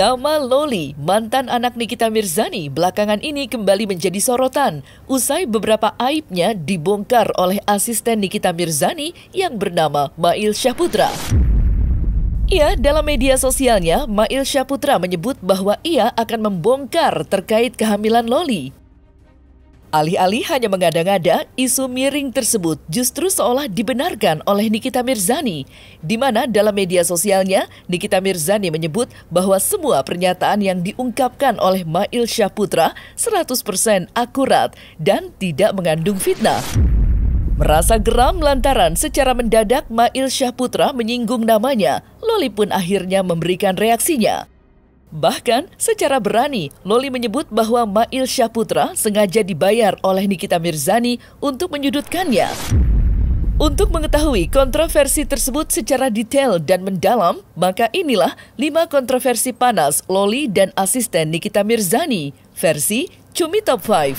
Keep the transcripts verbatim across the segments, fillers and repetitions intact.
Nama Loli, mantan anak Nikita Mirzani, belakangan ini kembali menjadi sorotan usai beberapa aibnya dibongkar oleh asisten Nikita Mirzani yang bernama Mail Syahputra. Ia dalam media sosialnya, Mail Syahputra menyebut bahwa ia akan membongkar terkait kehamilan Loli. Alih-alih hanya mengada-ngada, isu miring tersebut justru seolah dibenarkan oleh Nikita Mirzani, di mana dalam media sosialnya, Nikita Mirzani menyebut bahwa semua pernyataan yang diungkapkan oleh Mail Syahputra seratus persen akurat dan tidak mengandung fitnah. Merasa geram lantaran secara mendadak Mail Syahputra menyinggung namanya, Loli pun akhirnya memberikan reaksinya. Bahkan secara berani, Loli menyebut bahwa Mail Syahputra sengaja dibayar oleh Nikita Mirzani untuk menyudutkannya. Untuk mengetahui kontroversi tersebut secara detail dan mendalam, maka inilah lima kontroversi panas Loli dan asisten Nikita Mirzani, versi Cumi Top lima.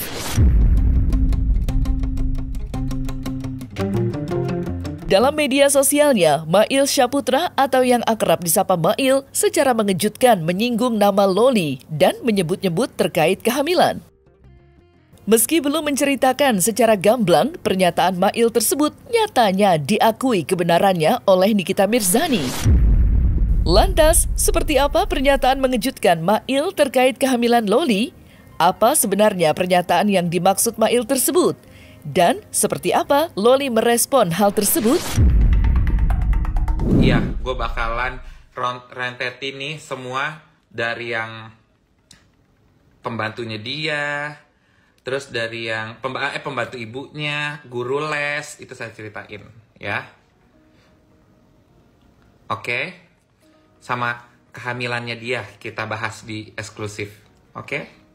Dalam media sosialnya, Mail Syahputra atau yang akrab disapa Mail secara mengejutkan menyinggung nama Loli dan menyebut-nyebut terkait kehamilan. Meski belum menceritakan secara gamblang, pernyataan Mail tersebut nyatanya diakui kebenarannya oleh Nikita Mirzani. Lantas, seperti apa pernyataan mengejutkan Mail terkait kehamilan Loli? Apa sebenarnya pernyataan yang dimaksud Mail tersebut? Dan seperti apa Loli merespon hal tersebut? Iya, gue bakalan rentetin nih semua dari yang pembantunya dia, terus dari yang pemba eh, pembantu ibunya, guru les, itu saya ceritain ya. Oke, sama kehamilannya dia kita bahas di eksklusif, oke?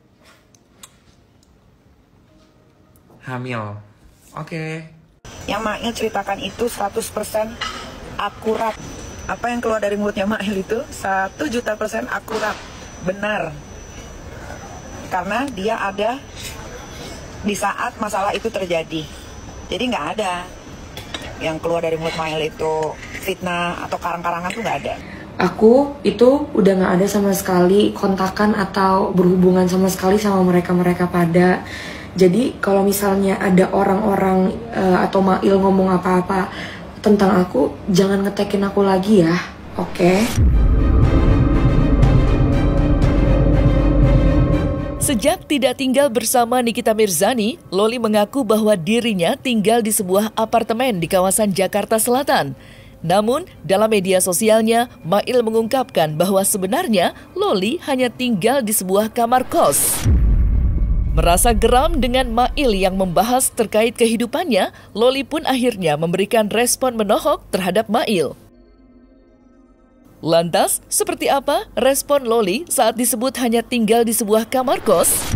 Hamil. Oke. Okay. Yang Mail ceritakan itu seratus persen akurat. Apa yang keluar dari mulutnya Mail itu satu juta persen akurat. Benar. Karena dia ada di saat masalah itu terjadi. Jadi nggak ada yang keluar dari mulut Mail itu fitnah atau karang-karangan tuh nggak ada. Aku itu udah nggak ada sama sekali kontakan atau berhubungan sama sekali sama mereka-mereka pada. Jadi kalau misalnya ada orang-orang uh, atau Mail ngomong apa-apa tentang aku, jangan ngetekin aku lagi ya, oke? Okay? Sejak tidak tinggal bersama Nikita Mirzani, Loli mengaku bahwa dirinya tinggal di sebuah apartemen di kawasan Jakarta Selatan. Namun, dalam media sosialnya, Mail mengungkapkan bahwa sebenarnya Loli hanya tinggal di sebuah kamar kos. Merasa geram dengan Mail yang membahas terkait kehidupannya, Loli pun akhirnya memberikan respon menohok terhadap Mail. Lantas, seperti apa respon Loli saat disebut hanya tinggal di sebuah kamar kos?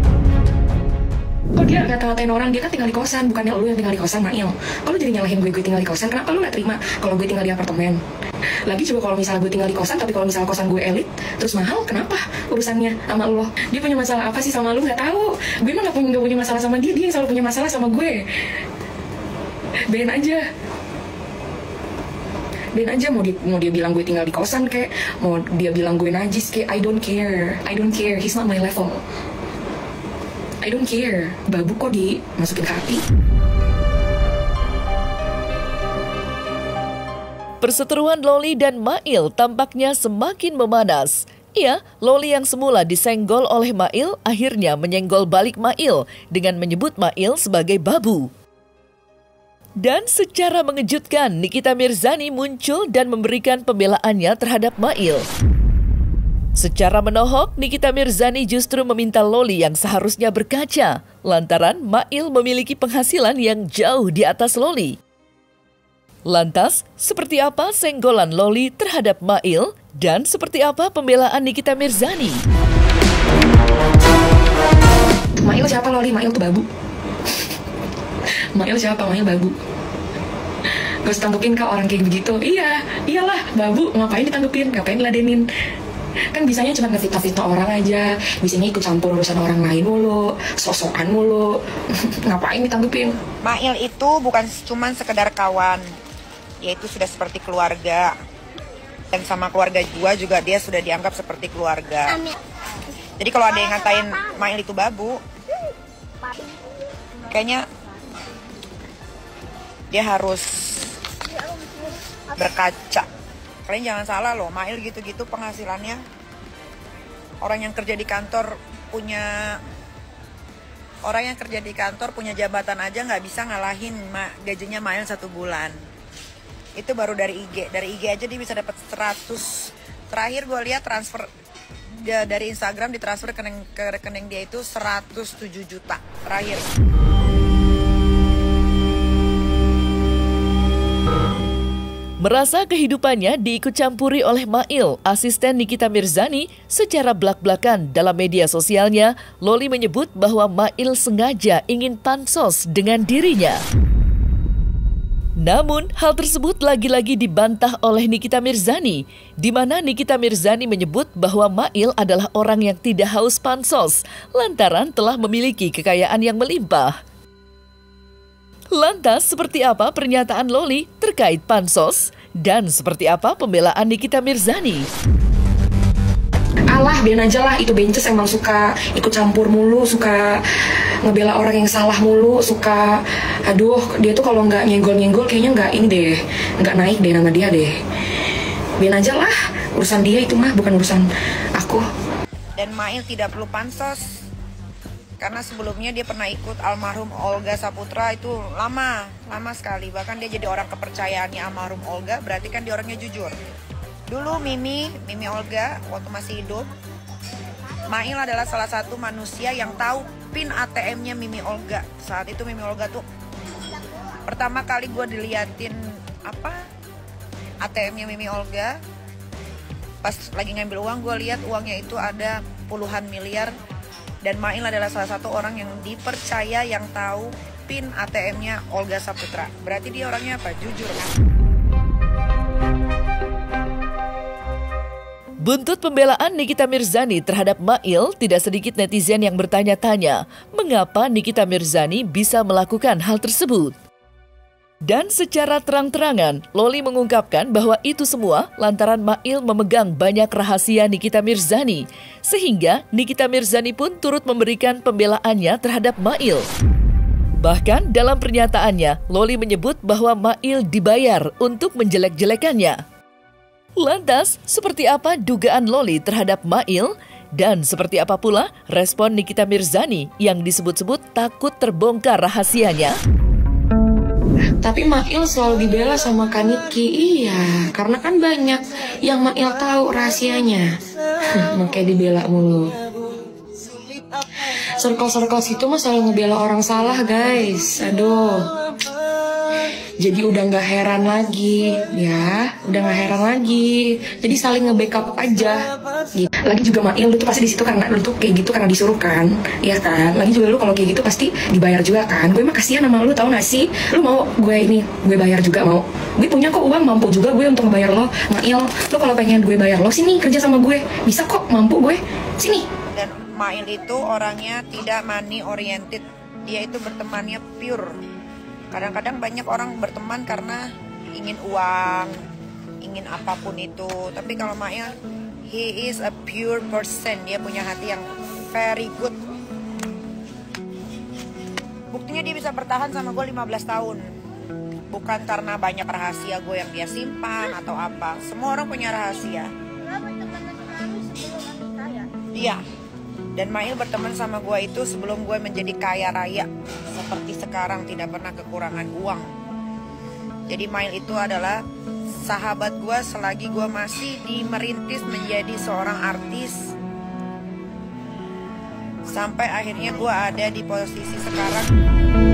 Kok dia ngata-ngatain orang, dia kan tinggal di kosan, bukannya lu yang tinggal di kosan, Mail. Kalau jadi nyalahin gue, gue tinggal di kosan, kenapa lu gak terima kalau gue tinggal di apartemen? Lagi juga kalau misalnya gue tinggal di kosan, tapi kalau misalnya kosan gue elit, terus mahal, kenapa urusannya sama lo? Dia punya masalah apa sih sama lu? Gak tahu. Gue emang gak punya, gak punya masalah sama dia, dia yang selalu punya masalah sama gue. Ben aja. Ben aja, mau dia, mau dia bilang gue tinggal di kosan kayak, mau dia bilang gue najis kayak, I don't care. I don't care, he's not my level. I don't care. Babu kok dimasukin ke hati. Perseteruan Loli dan Mail tampaknya semakin memanas. Iya, Loli yang semula disenggol oleh Mail akhirnya menyenggol balik Mail dengan menyebut Mail sebagai babu. Dan secara mengejutkan, Nikita Mirzani muncul dan memberikan pembelaannya terhadap Mail. Secara menohok, Nikita Mirzani justru meminta Loli yang seharusnya berkaca, lantaran Mail memiliki penghasilan yang jauh di atas Loli. Lantas, seperti apa senggolan Loli terhadap Mail dan seperti apa pembelaan Nikita Mirzani? Mail siapa Loli? Mail tuh babu. Mail siapa? Mail babu. Gak usah tanggepin kak orang kayak begitu. Iya, iyalah babu. Ngapain ditanggepin? Ngapain diladenin? Kan bisanya cuma ngefitnah-fitnah orang aja. Bisanya ikut campur urusan orang lain mulu, sosokan mulu. Ngapain ditanggepin? Mail itu bukan cuma sekedar kawan, yaitu sudah seperti keluarga. Dan sama keluarga gua juga dia sudah dianggap seperti keluarga. Jadi kalau ada yang ngatain Mail itu babu, kayaknya dia harus berkaca. Kalian jangan salah loh, Mail gitu-gitu penghasilannya. Orang yang kerja di kantor punya orang yang kerja di kantor punya jabatan aja nggak bisa ngalahin ma, gajinya Mail satu bulan. Itu baru dari I G. Dari I G aja dia bisa dapat seratus. Terakhir gue lihat transfer dia dari Instagram ditransfer ke rekening, ke rekening dia itu seratus tujuh juta terakhir. Merasa kehidupannya diikut campuri oleh Mail, asisten Nikita Mirzani, secara belak-belakan dalam media sosialnya, Loli menyebut bahwa Mail sengaja ingin pansos dengan dirinya. Namun, hal tersebut lagi-lagi dibantah oleh Nikita Mirzani, di mana Nikita Mirzani menyebut bahwa Mail adalah orang yang tidak haus pansos, lantaran telah memiliki kekayaan yang melimpah. Lantas, seperti apa pernyataan Loli terkait pansos? Dan seperti apa pembelaan Nikita Mirzani? Alah, biarin aja lah, itu bences emang suka ikut campur mulu, suka ngebela orang yang salah mulu, suka, aduh, dia tuh kalau nggak nyenggol-nyenggol kayaknya nggak ini deh, nggak naik deh nama dia deh. Biarin aja lah, urusan dia itu mah, bukan urusan aku. Dan Mail tidak perlu pansos, karena sebelumnya dia pernah ikut almarhum Olga Saputra itu lama, lama sekali. Bahkan dia jadi orang kepercayaannya almarhum Olga, berarti kan dia orangnya jujur. Dulu Mimi, Mimi Olga waktu masih hidup, Mail adalah salah satu manusia yang tahu pin A T M-nya Mimi Olga. Saat itu Mimi Olga tuh pertama kali gue diliatin apa A T M-nya Mimi Olga. Pas lagi ngambil uang, gue lihat uangnya itu ada puluhan miliar. Dan Mail adalah salah satu orang yang dipercaya yang tahu pin A T M-nya Olga Saputra. Berarti dia orangnya apa? Jujur kan? Buntut pembelaan Nikita Mirzani terhadap Mail, tidak sedikit netizen yang bertanya-tanya mengapa Nikita Mirzani bisa melakukan hal tersebut. Dan secara terang-terangan, Loli mengungkapkan bahwa itu semua lantaran Mail memegang banyak rahasia Nikita Mirzani, sehingga Nikita Mirzani pun turut memberikan pembelaannya terhadap Mail. Bahkan dalam pernyataannya, Loli menyebut bahwa Mail dibayar untuk menjelek-jelekannya. Lantas, seperti apa dugaan Loli terhadap Mail? Dan seperti apa pula respon Nikita Mirzani yang disebut-sebut takut terbongkar rahasianya? Tapi Mail selalu dibela sama Kaniki, iya, karena kan banyak yang Mail tahu rahasianya. Makanya dibela mulu. Circle-circle situ mah selalu ngebela orang salah, guys. Aduh. Jadi udah gak heran lagi, ya, udah gak heran lagi. Jadi saling nge-backup aja. Gitu. Lagi juga Mail, lu tuh pasti di situ karena lu tuh kayak gitu karena disuruh kan, ya kan. Lagi juga lu kalau kayak gitu pasti dibayar juga kan. Gue mah kasihan sama lu, tau gak sih? Lu mau gue ini, gue bayar juga mau. Gue punya kok uang, mampu juga gue untuk ngebayar lo. Mail, lu kalau pengen gue bayar lo, sini kerja sama gue, bisa kok, mampu gue, sini. Dan Mail itu orangnya tidak money oriented, dia itu bertemannya pure. Kadang-kadang banyak orang berteman karena ingin uang, ingin apapun itu. Tapi kalau Mail, he is a pure person. Dia punya hati yang very good. Buktinya dia bisa bertahan sama gue lima belas tahun. Bukan karena banyak rahasia gue yang dia simpan atau apa. Semua orang punya rahasia. Iya. Dan Mail berteman sama gue itu sebelum gue menjadi kaya raya. Seperti sekarang, tidak pernah kekurangan uang. Jadi Mail itu adalah sahabat gue selagi gue masih dimerintis menjadi seorang artis. Sampai akhirnya gue ada di posisi sekarang.